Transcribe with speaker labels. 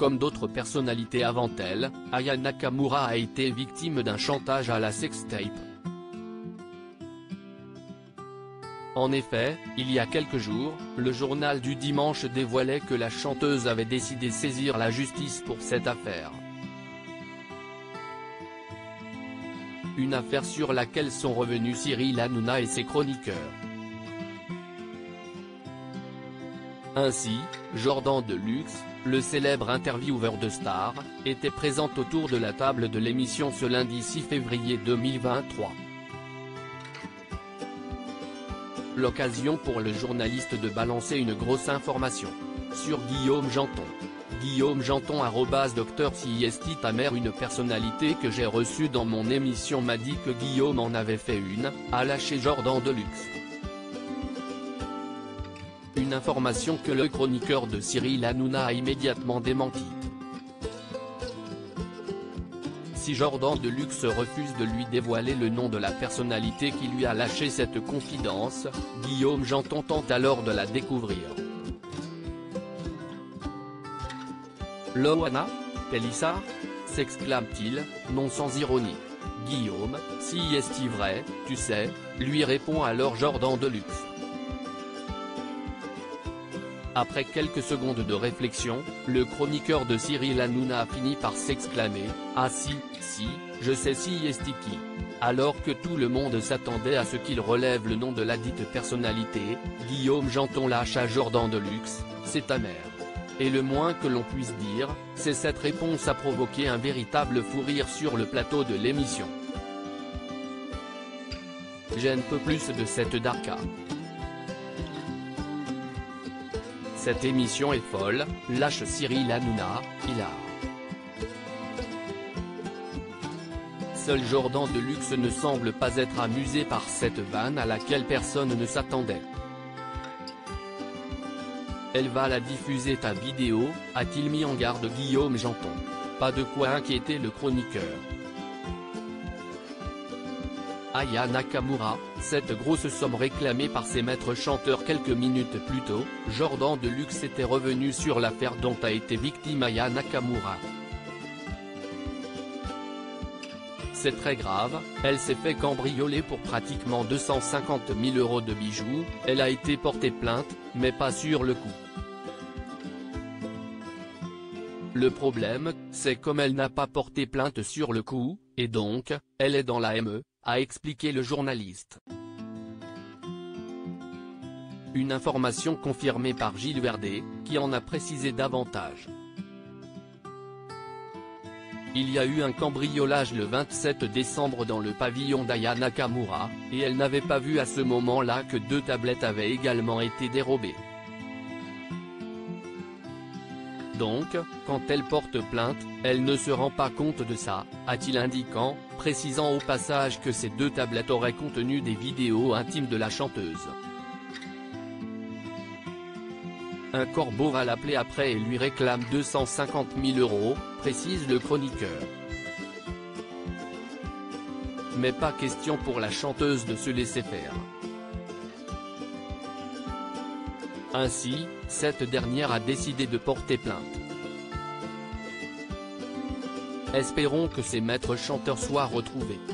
Speaker 1: Comme d'autres personnalités avant elle, Aya Nakamura a été victime d'un chantage à la sextape. En effet, il y a quelques jours, le journal du dimanche dévoilait que la chanteuse avait décidé de saisir la justice pour cette affaire. Une affaire sur laquelle sont revenus Cyril Hanouna et ses chroniqueurs. Ainsi, Jordan Deluxe, le célèbre intervieweur de Star, était présent autour de la table de l'émission ce lundi 6 février 2023. L'occasion pour le journaliste de balancer une grosse information. Sur Guillaume Janton. Guillaume Janton @Dr Siesti ta mère, une personnalité que j'ai reçue dans mon émission m'a dit que Guillaume en avait fait une, a lâché Jordan Deluxe. Une information que le chroniqueur de Cyril Hanouna a immédiatement démentie. Si Jordan Deluxe refuse de lui dévoiler le nom de la personnalité qui lui a lâché cette confidence, Guillaume Janton tente alors de la découvrir. Loana Pélissard s'exclame-t-il, non sans ironie. Guillaume, si est-il vrai, tu sais, lui répond alors Jordan Deluxe. Après quelques secondes de réflexion, le chroniqueur de Cyril Hanouna a fini par s'exclamer « Ah si, je sais si est qui ». Alors que tout le monde s'attendait à ce qu'il relève le nom de la dite personnalité, Guillaume Janton lâche à Jordan Deluxe « C'est ta mère ». Et le moins que l'on puisse dire, c'est cette réponse a provoqué un véritable fou rire sur le plateau de l'émission. J'en peux plus de cette darka. Cette émission est folle, lâche Cyril Hanouna, hilar. Seul Jordan Deluxe ne semble pas être amusé par cette vanne à laquelle personne ne s'attendait. Elle va la diffuser ta vidéo, a-t-il mis en garde Guillaume Janton. Pas de quoi inquiéter le chroniqueur. Aya Nakamura, cette grosse somme réclamée par ses maîtres chanteurs quelques minutes plus tôt, Jordan Deluxe était revenu sur l'affaire dont a été victime Aya Nakamura. C'est très grave, elle s'est fait cambrioler pour pratiquement 250 000 € de bijoux, elle a été portée plainte, mais pas sur le coup. Le problème, c'est comme elle n'a pas porté plainte sur le coup, et donc, elle est dans la ME, a expliqué le journaliste. Une information confirmée par Gilles Verdé, qui en a précisé davantage. Il y a eu un cambriolage le 27 décembre dans le pavillon d'Aya Nakamura, et elle n'avait pas vu à ce moment-là que 2 tablettes avaient également été dérobées. Donc, quand elle porte plainte, elle ne se rend pas compte de ça, a-t-il indiquant, précisant au passage que ces 2 tablettes auraient contenu des vidéos intimes de la chanteuse. Un corbeau va l'appeler après et lui réclame 250 000 €, précise le chroniqueur. Mais pas question pour la chanteuse de se laisser faire. Ainsi, cette dernière a décidé de porter plainte. Espérons que ces maîtres chanteurs soient retrouvés.